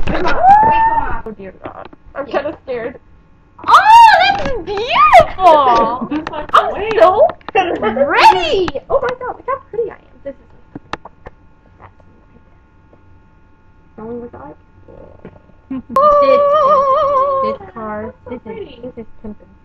Come on. Wait, come on. Oh dear God. I'm kind of scared. Oh, that's beautiful! Just like I'm wait. so ready! Oh my God, look how pretty I am. This is that's Tell me what I like. this car. So pretty. This is pimpin'.